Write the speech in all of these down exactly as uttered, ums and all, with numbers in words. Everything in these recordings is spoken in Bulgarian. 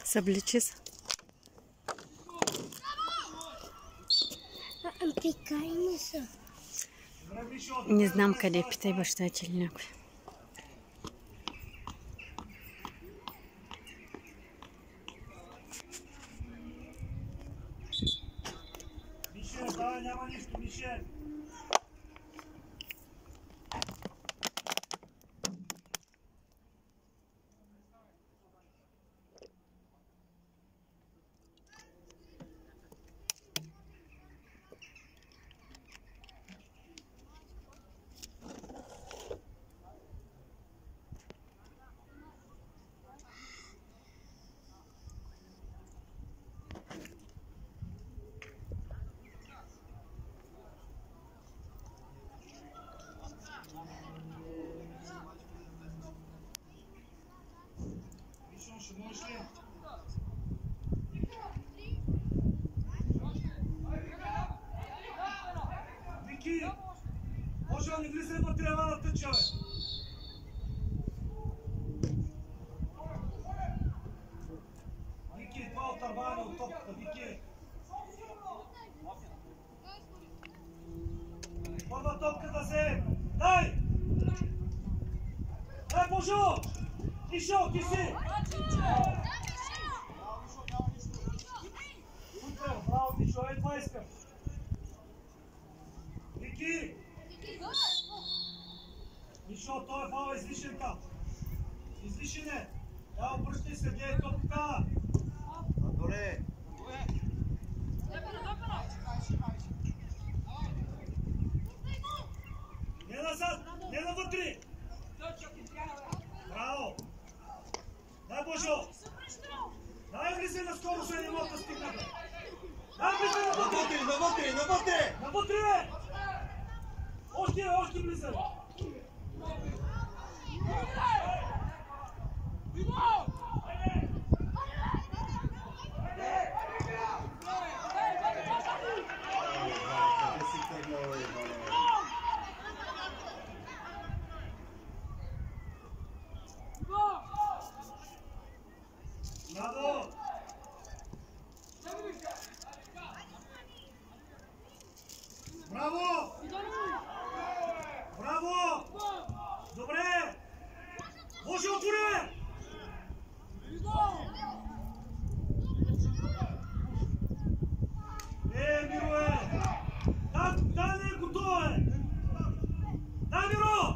Събличи се. Пикайни са. Не знам къде, питай баща ти или някой. Мишел, давай, няма нищо, Мишел. Вики, може да не влизай вътре на тъча, бе. Вики, това от търбане от топката, Вики. Първа топка да се... Дай! Дай, Божо! Мишо, ти си! Супер, браво, Мишо, е това искам. Вики! Мишо, той е фал излишен там. Излишен е. Да, обръщай се, где е топка. Добре. Не назад, не навътре. Браво. Дай, Божо. Дай, влизай наскоро, се не мога да стигна. Дай, влизай навътре. Навътре, навътре. Навътре. Още, още влизай. Браво! Браво! Браво! Добре! Може отворе! Е, Миро е! Да, да, не е готово е! Да, Миро!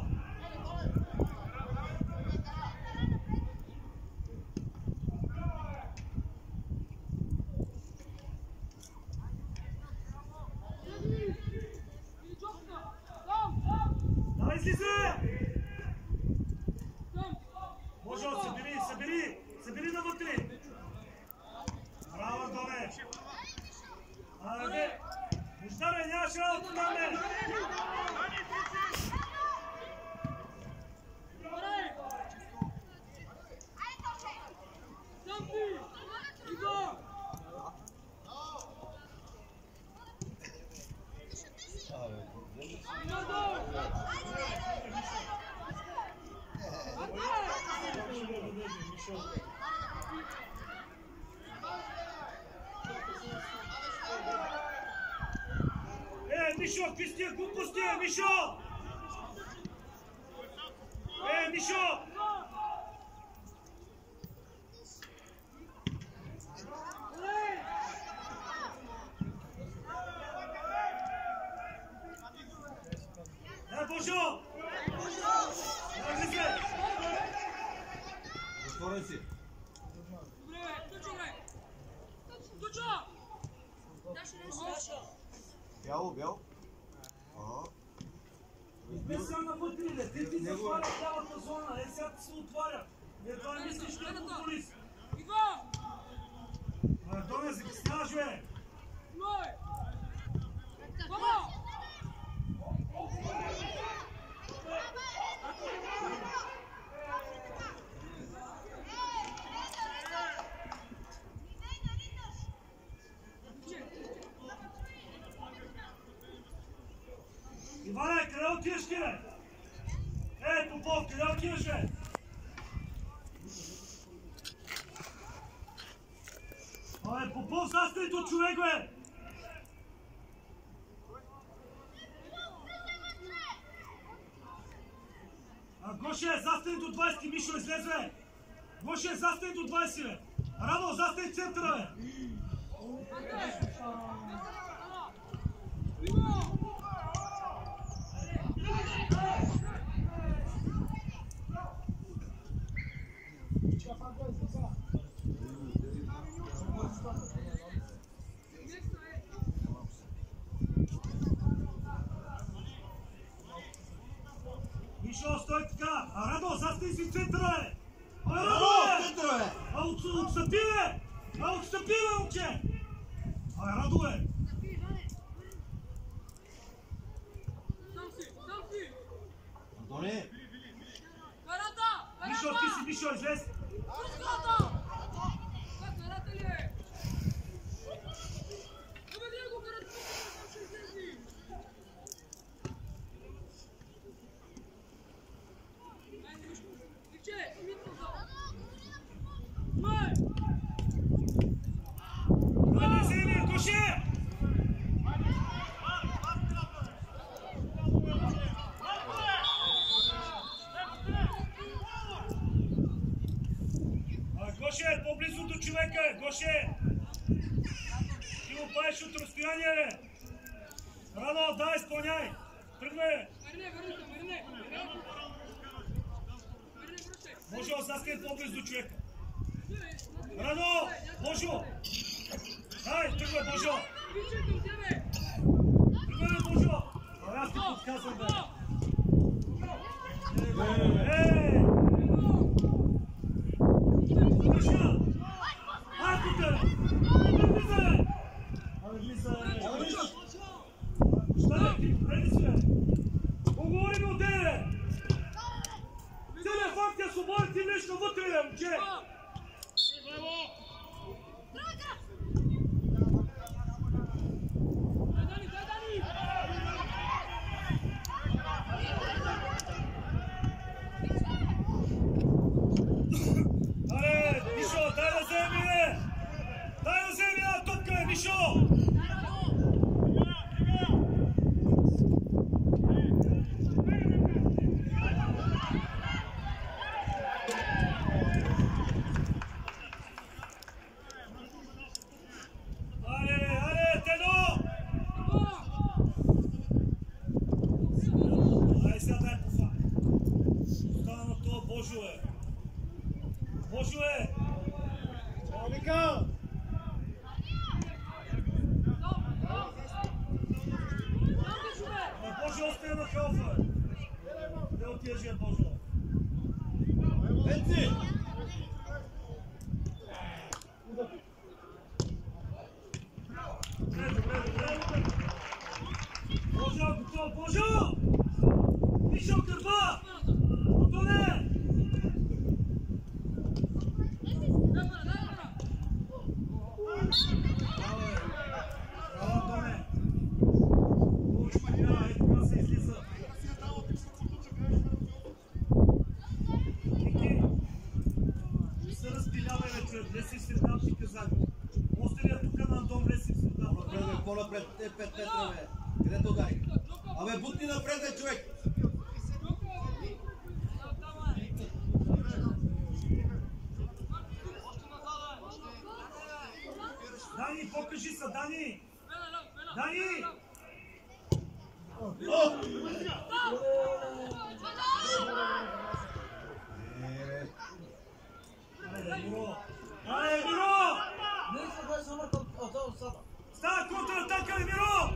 Давай, излизай! Може, събери, събери! Събери навътре! Браво, Андоне! Айде! Бождаре, нямаш работа на мен! Е, Мишо, какви сте глупости, Мишо! Е, Мишо! Е, Божо! Е, влизай! Отворен си! Бяло, бяло. Ага. Без сега навътре, не, те ти затварят цялата зона, е сега се отваря. Не, това не мислиш, че е футболист. Андоне, закъсняваш, бе! Иване, къде отиваш ти, бе? Е, Попов, къде отиваш, бе? Абе, Попов, застани тут, човек, бе! А, Гоше, застани до двайсет, Мишо, излез, бе! Гоше, застани до двайсет, бе! Радо, застани в центъра, бе! Мишо, стой така! А, Радо, застани си в центъра, бе! А, Радо, бе! А, отстъпи, бе! А, отстъпи, бе, момче! А, Радо, бе! Антони! Мишо, ти си, Мишо, излез! Гоше, по-близо до човека, Гоше! Ти го правиш от разстояние, бе! Радо, дай, изпълняй! Тръгвай! Божо, застани по-близо до човека! Радо! Божо! Дай, тръгвай, Божо! Тръгвай, Божо! А аз ти подказвам, бе! Ей! Божо! Айко те! Влизай! Абе, влизай! Šta ti, vredi se! Поговори ми отделе, бе! Целият факт е свободен, ти нещо вътре, бе, момче! Аре, Мишо, дай да вземи, бе! Дай да вземи една топка, бе, Мишо! Абе, бутни напред, бе, човек! Дани, покажи се, Дани! Дани! Айде, Миро! Айде, Миро! Става контратака, Миро!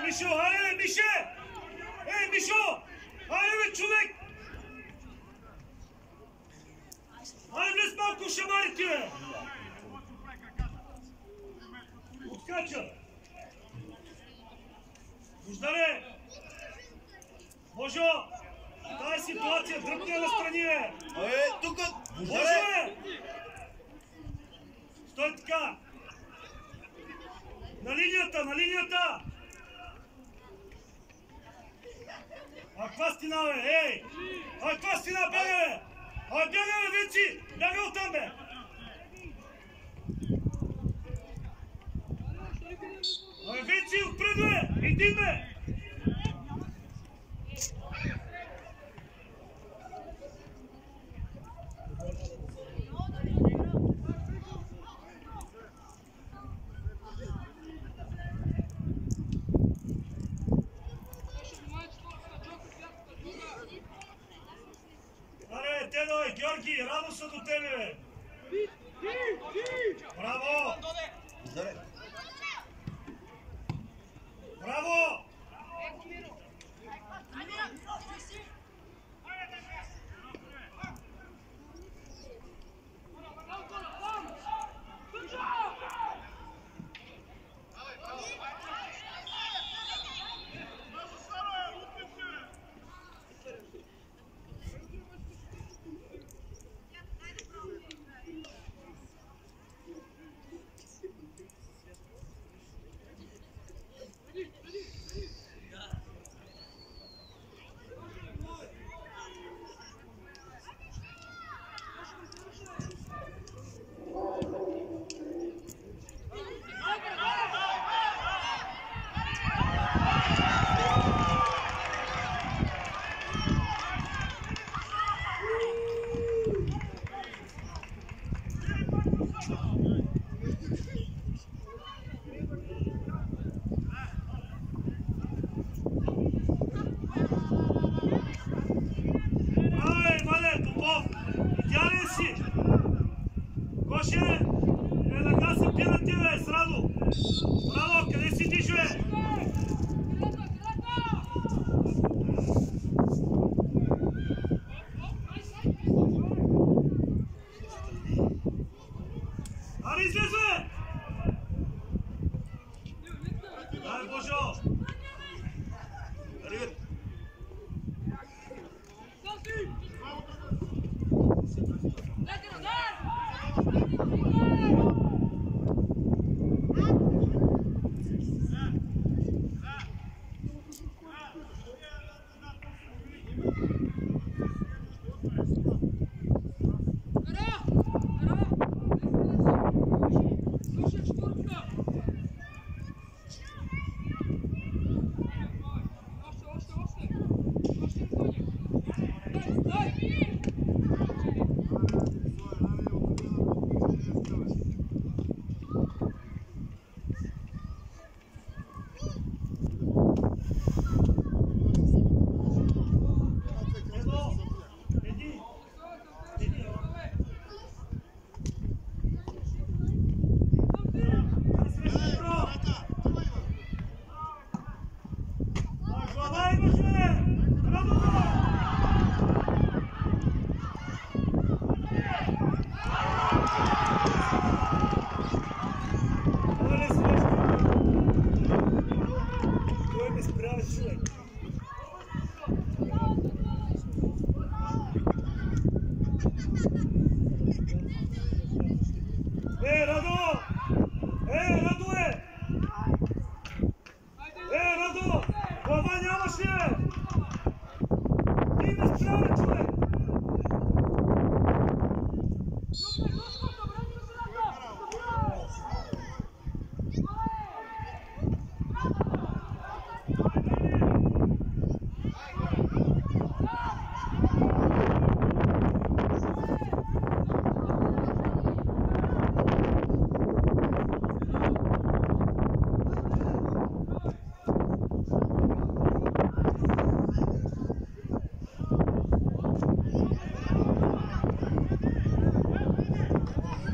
Мишо, хайде, Мише! Ей, Мишо! Хайде, бе, човек! Хайде, влез малко в шамарите, бе! Откача! Бождаре! Можо! Тази ситуация дръпне настрани, бе! Абе, тук! Може, бе! Стой така! На линията, на линията! А каква стена, бе? Ей! А каква стена, бега, бе! А бега, бе, Венци! Бега оттам, бе! Абе, Венци, отпред, бе! Иди, бе! Аре, Дедой, Георги, радост са до тебе, бе! Браво! Браво!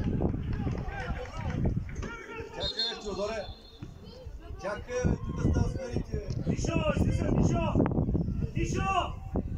Чакай, тук става Тишо, излиза, тишо! Тишо!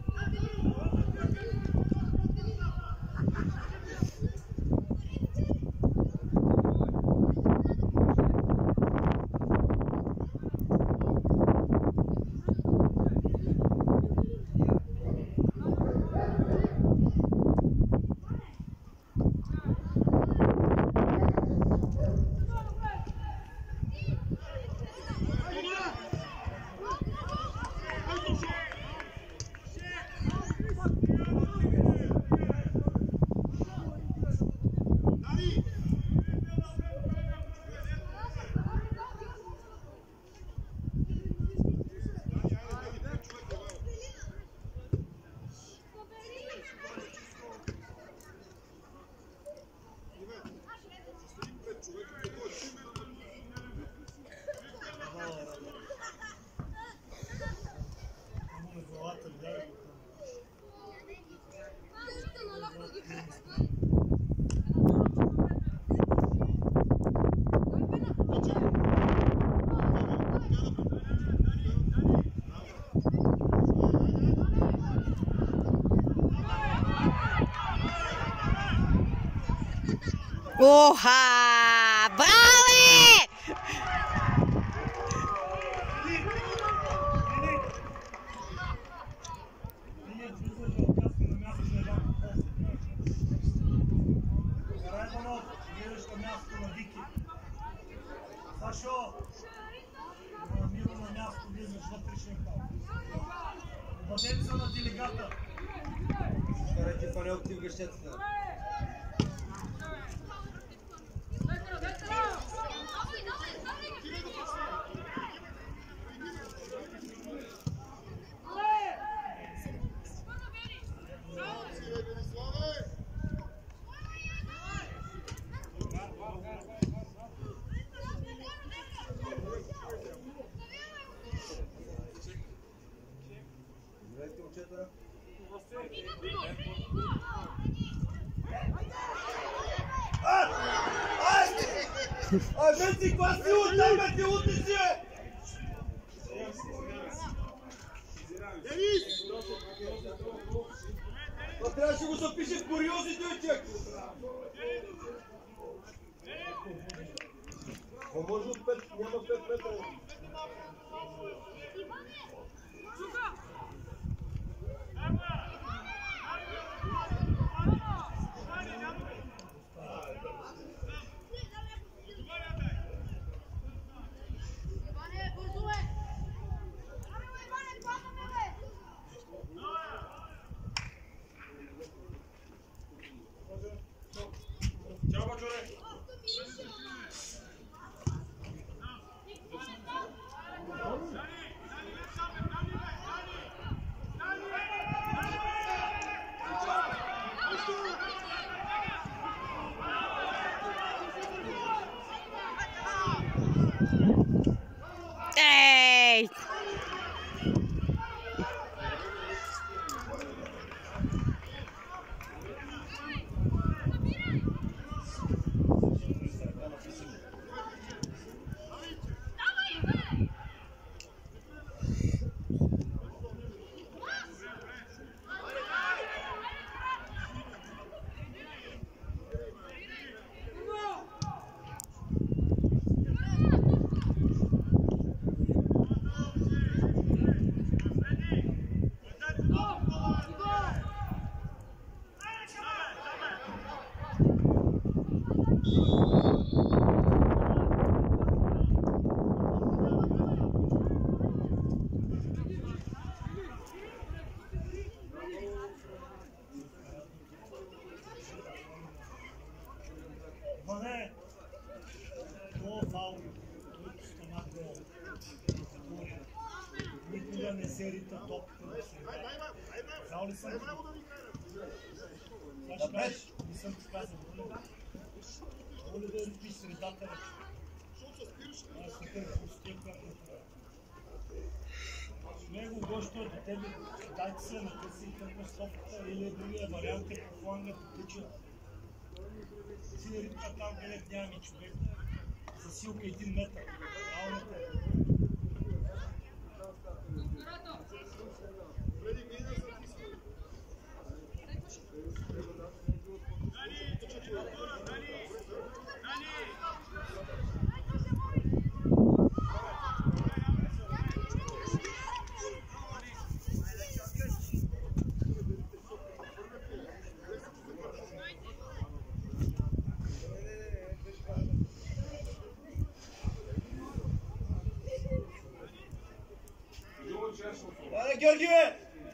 Оха! Брави! Сашо! Миро на място, влизаш вътрешен хал. Обаденца на делегата. Карайте парелки в гъщетата. Здравейте, момчета. А, бе си, каква си лута, бе ти лути си, бе! Това трябваше го запише в куриозите, бе, човек! А може от пет, няма пет метра. Ей! Мане, това фаул, който стана гол. Никога не се рита топката да се играе. Знал ли съм? Това ще кажеш, не съм ти казал. Моля да ритиш средата вече. Аз не къде пустия, която е това. С него гощо до тебе, дайте се накъси и тъпна стопката или другия вариант е по фланга потича. Си да ритка там, където нямаме човек. За силка един метър. Allez, Georgie!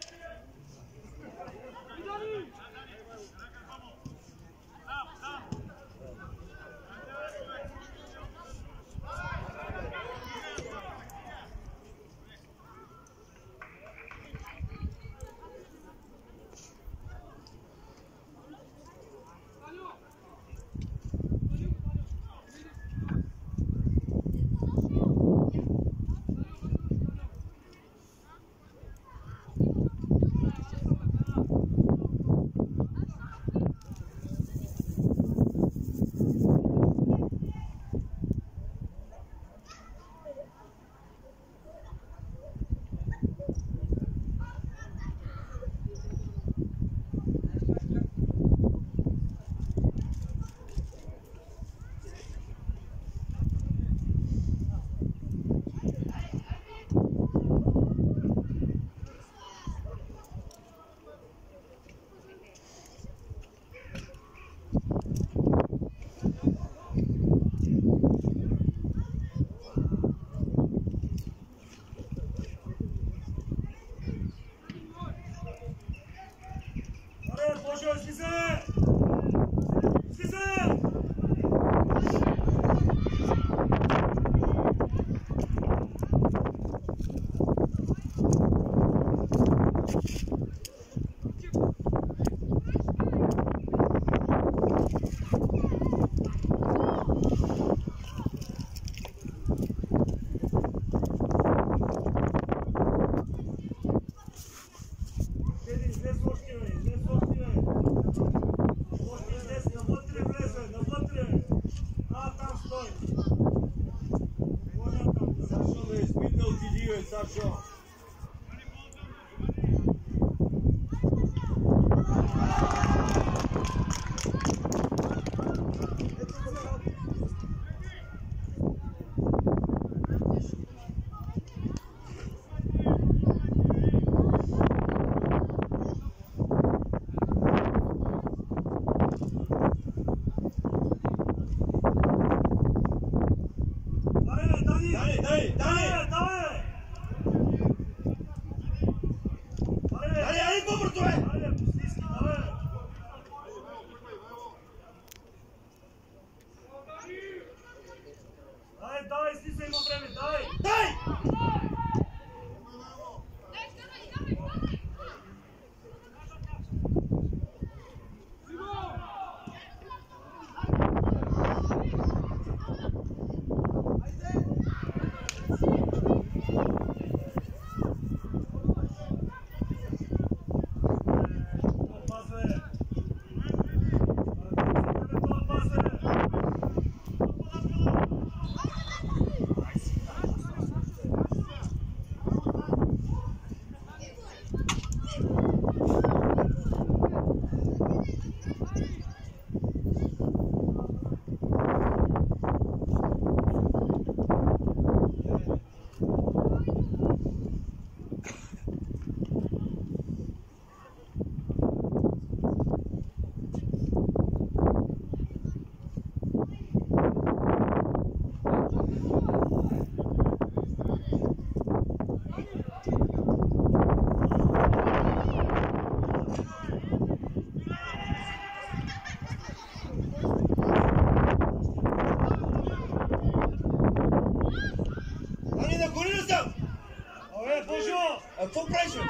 Full pressure.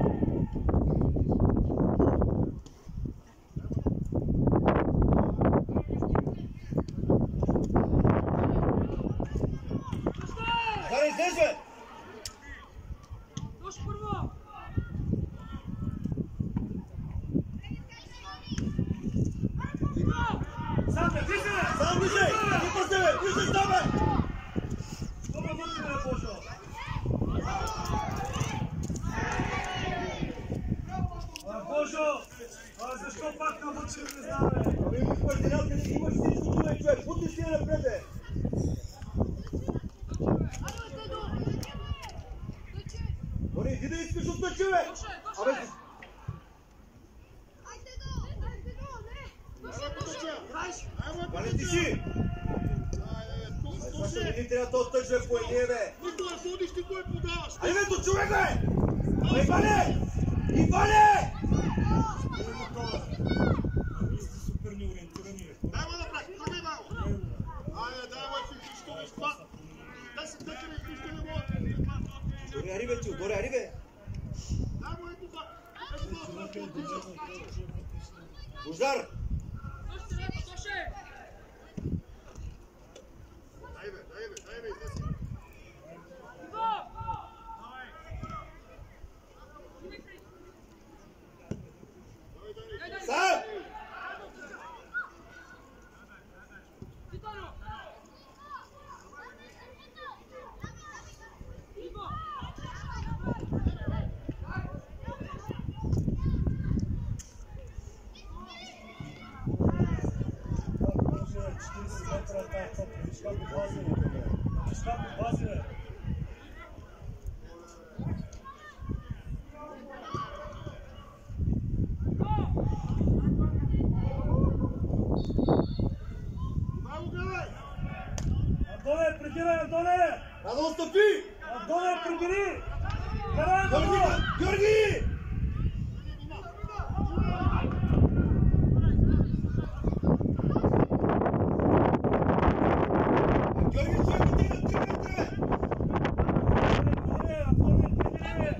Daj, zderzę! Już kurwa! Sam wyżej! Sam wyżej! Nie postawię! Wyżej stawę! Dobra, wróćmy na poziom! A poziom! Ale ze szkopak na potrzebny znamy! Ale już Вали ти си! Защо не ни трябва този тъжен по едния, бе? Никога ходиш, ти кой подаваш? Айде, бе, до човек, бе! Иване! Иване! Вие сте супер неориентирани. Дай го напред, тръгни малко. Айде, дай го си хищовиш това. Те се тъкали и хища не могат. Горе, ари, бе, ти, горе, ари, бе! Дай го ето това. Ето това. Бождар! Дай бе, дай бе, дай бе, излеси. Сам! четиридесет метра тази топка. Виж как го пази, бе. Виж как го пази, бе. Антоне, прибирай, Антоне! Радо, отстъпи! Антоне, прибери! Карай, Георги! Антоне! Георги! Георги, човек, ти на три метра, бе! Антоне, Антоне, прибери!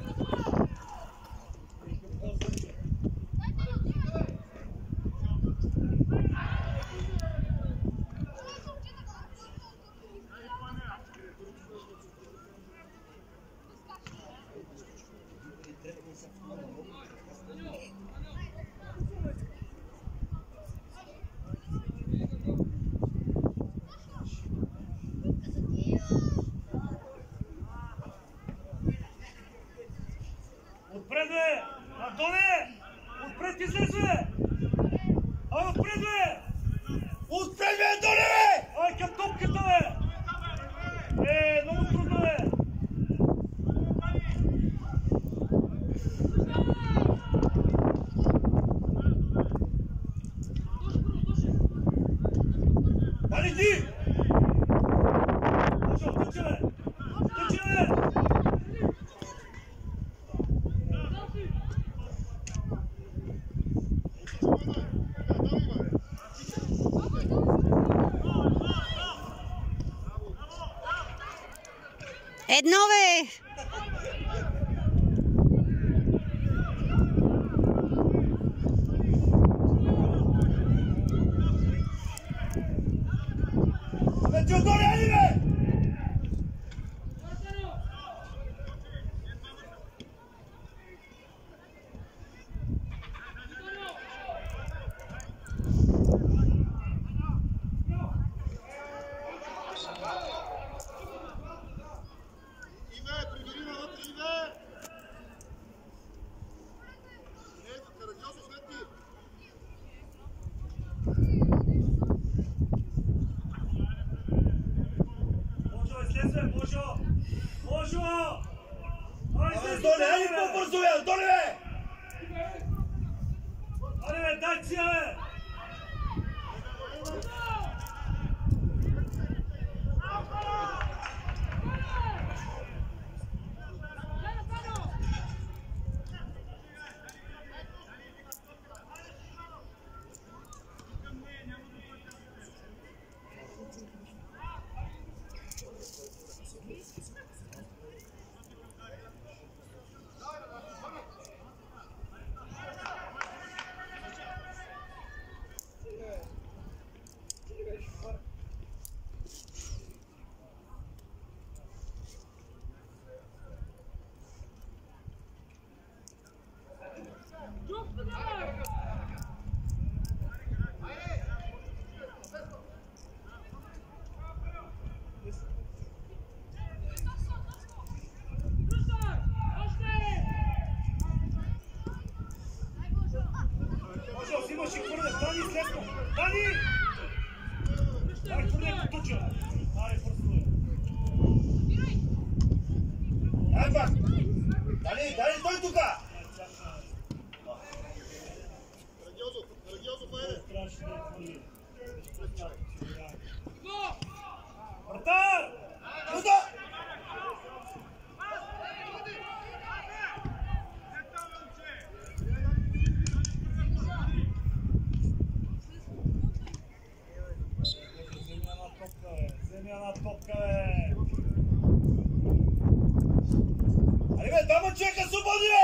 Отпред, бе! Антоне! Отпред излез, бе! Ай, отпред, бе! Отпред, бе, Антоне, бе! Ай, към топката, бе! Е, много трудно, бе! Дали ти! Божо, тъче, бе! Тъче, бе! Едно, бе! Бе, ти отдоле, али, бе! Иве, прибери навътре, Иве! Ето, Карагьосов, след ти! Божо, излез, бе, Божо! Божо! Ай, излез, Антоне, али по-бързо, бе, Антоне, бе! Аре, бе, дай си, бе! Божо, взимаш и хвърляш, Дани, слезко! Дани! Дай хвърля по туча! Аре, бързо е! Ай, пак! Дали, дали, той тука! Portar! Uda! Zemlja na topkave, zemlja na topkave. Ajde, tamo čeka Subodire!